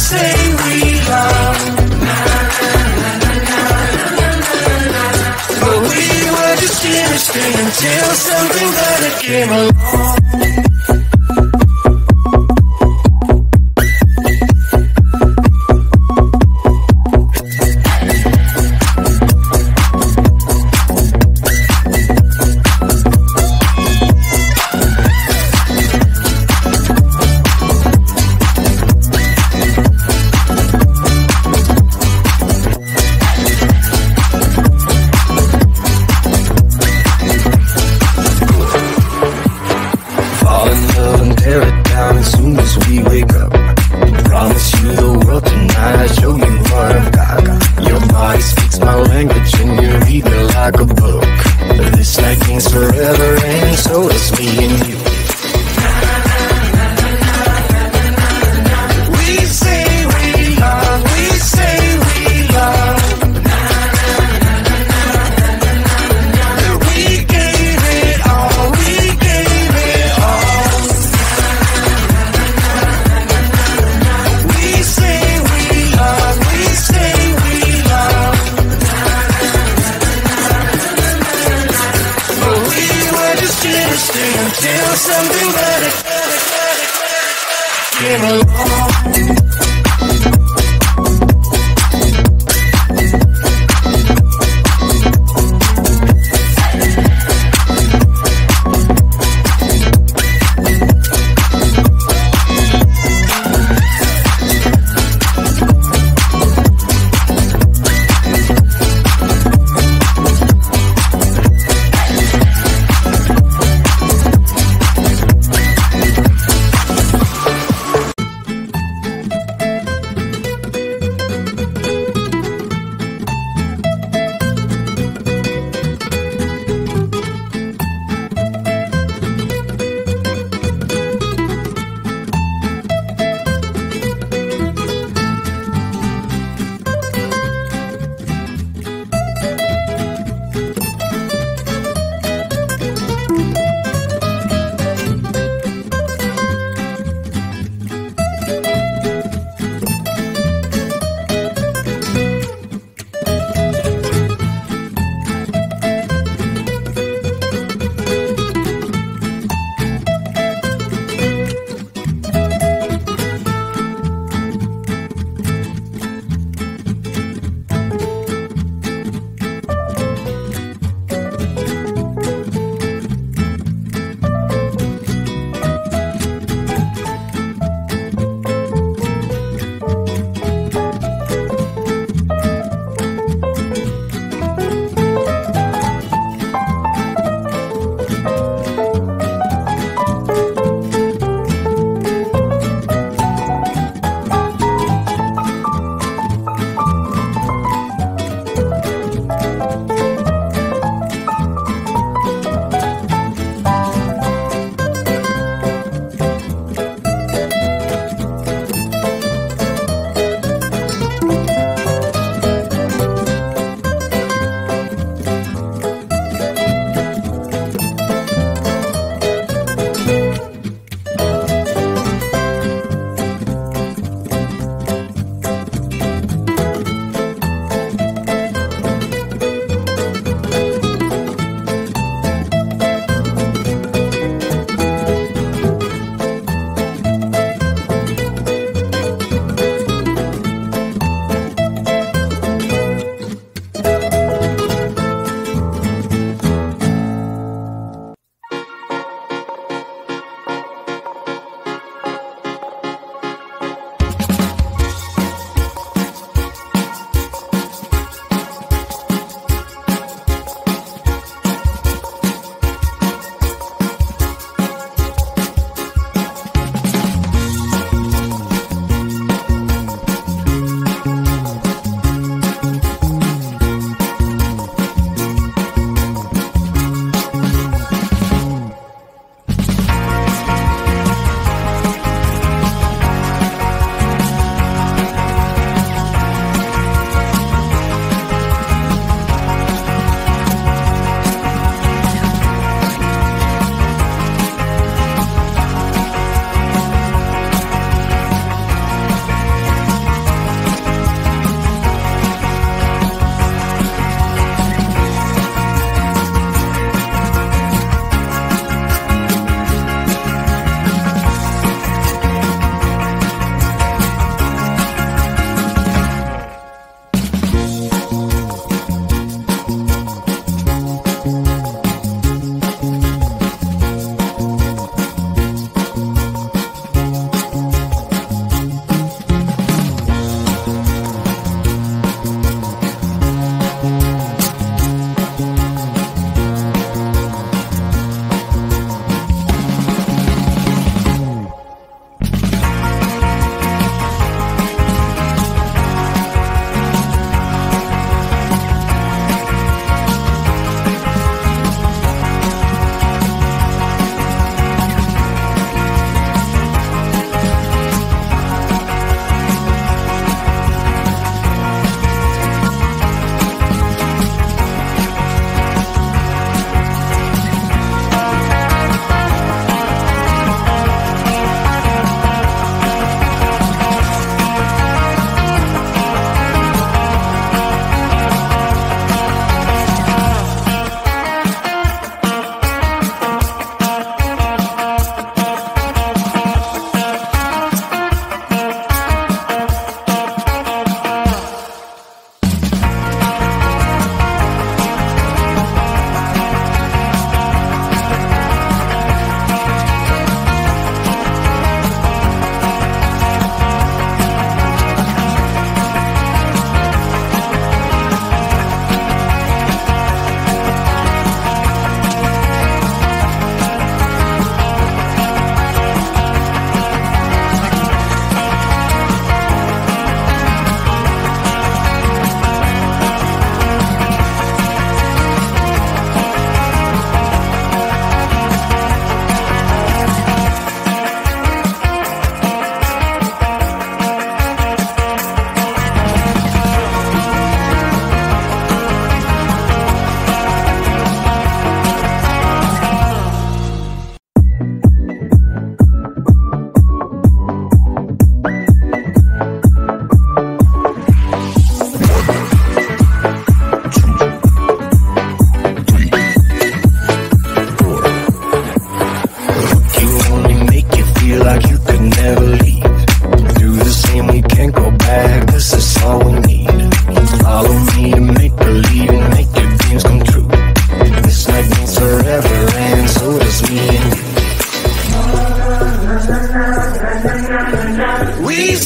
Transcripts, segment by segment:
say we love, but we were just chemistry until something better came along. As soon as we wake up, promise you the world tonight. Show you what I've got. Your body speaks my language and you read me like a book. This night means forever and so does me and you. We say we love, we say we love, that we gave it all, we gave it all. We say we love, we say we love, but we were just chemistry until something better came along.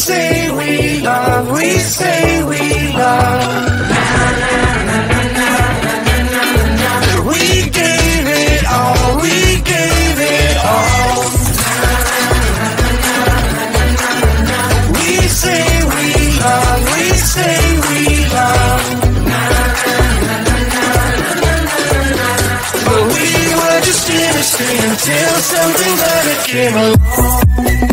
say we love, we say we love. We gave it all, we gave it all. We say we love, we say we love. But we were just innocent until something better came along.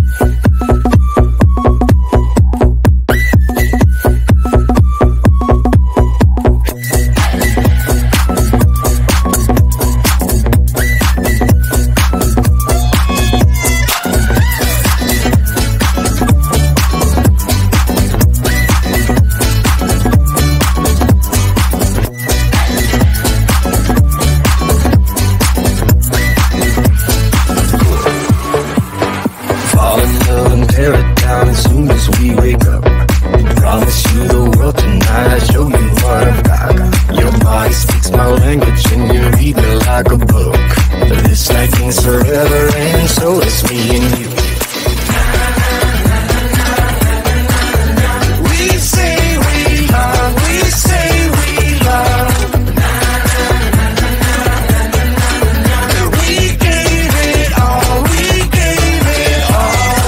Tear it down as soon as we wake up. Promise you the world tonight, show you what I've got. Your body speaks my language and you read me like a book. This night means forever and so does me and you. We say we love, we say we love. We gave it all, we gave it all.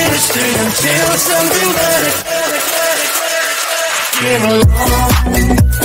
Until something better came along.